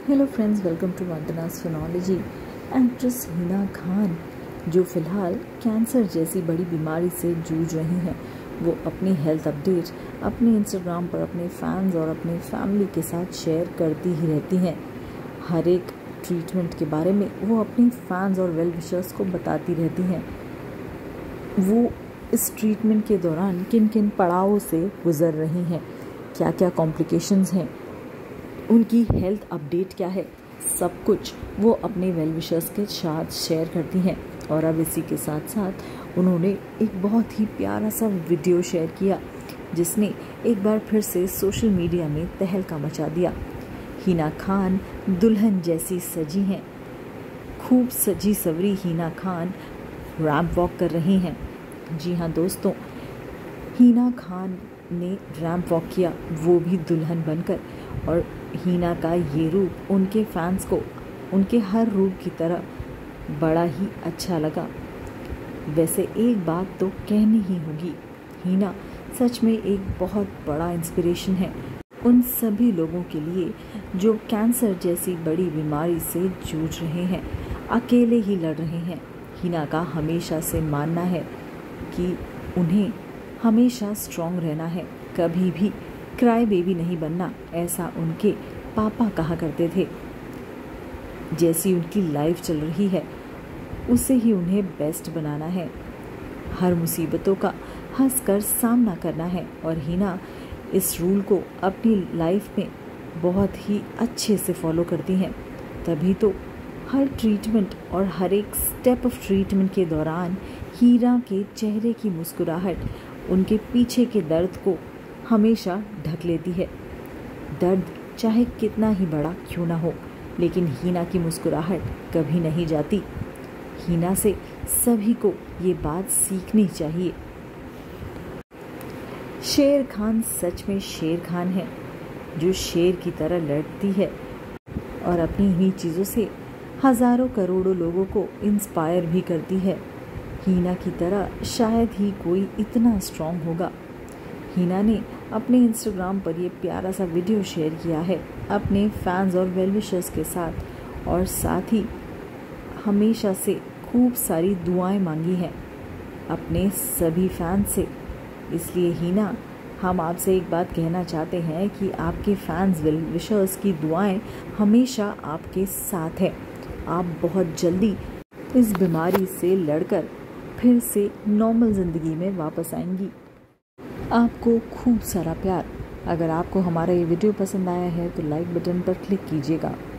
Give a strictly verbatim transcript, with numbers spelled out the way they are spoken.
Hello friends, welcome to Vandana's Finology. Actress Hina Khan जो फ़िलहाल cancer जैसी बड़ी बीमारी से जूझ रही हैं, वो अपनी हेल्थ अपडेट अपने इंस्टाग्राम पर अपने फैंस और अपने फैमिली के साथ शेयर करती ही रहती हैं। हर एक ट्रीटमेंट के बारे में वो अपनी फैंस और वेल विशर्स को बताती रहती हैं। वो इस ट्रीटमेंट के दौरान किन किन पड़ावों से गुजर रही हैं, क्या क्या कॉम्प्लिकेशंस हैं, उनकी हेल्थ अपडेट क्या है, सब कुछ वो अपने वेल विशर्स के साथ शेयर करती हैं। और अब इसी के साथ साथ उन्होंने एक बहुत ही प्यारा सा वीडियो शेयर किया जिसने एक बार फिर से सोशल मीडिया में तहलका मचा दिया। हिना खान दुल्हन जैसी सजी हैं। खूब सजी सवरी हिना खान रैंप वॉक कर रही हैं। जी हाँ दोस्तों, हिना खान ने रैंप वॉक किया, वो भी दुल्हन बनकर। और हिना का ये रूप उनके फैंस को उनके हर रूप की तरह बड़ा ही अच्छा लगा। वैसे एक बात तो कहनी ही होगी, हिना सच में एक बहुत बड़ा इंस्पिरेशन है उन सभी लोगों के लिए जो कैंसर जैसी बड़ी बीमारी से जूझ रहे हैं, अकेले ही लड़ रहे हैं। हिना का हमेशा से मानना है कि उन्हें हमेशा स्ट्रॉन्ग रहना है, कभी भी क्राई बेबी नहीं बनना, ऐसा उनके पापा कहा करते थे। जैसी उनकी लाइफ चल रही है उसे ही उन्हें बेस्ट बनाना है, हर मुसीबतों का हंसकर सामना करना है। और हिना इस रूल को अपनी लाइफ में बहुत ही अच्छे से फॉलो करती हैं। तभी तो हर ट्रीटमेंट और हर एक स्टेप ऑफ ट्रीटमेंट के दौरान हीरा के चेहरे की मुस्कुराहट उनके पीछे के दर्द को हमेशा ढक लेती है। दर्द चाहे कितना ही बड़ा क्यों ना हो, लेकिन हिना की मुस्कुराहट कभी नहीं जाती। हिना से सभी को ये बात सीखनी चाहिए। शेर खान सच में शेर खान है, जो शेर की तरह लड़ती है और अपनी इन्हीं चीज़ों से हज़ारों करोड़ों लोगों को इंस्पायर भी करती है। हिना की तरह शायद ही कोई इतना स्ट्रॉन्ग होगा। हिना ने अपने इंस्टाग्राम पर ये प्यारा सा वीडियो शेयर किया है अपने फैंस और वेल विशर्स के साथ, और साथ ही हमेशा से खूब सारी दुआएं मांगी हैं अपने सभी फैंस से। इसलिए हिना, हम आपसे एक बात कहना चाहते हैं कि आपके फैंस वेल विशर्स की दुआएं हमेशा आपके साथ है। आप बहुत जल्दी इस बीमारी से लड़कर फिर से नॉर्मल ज़िंदगी में वापस आएंगी। आपको खूब सारा प्यार। अगर आपको हमारा ये वीडियो पसंद आया है तो लाइक बटन पर क्लिक कीजिएगा।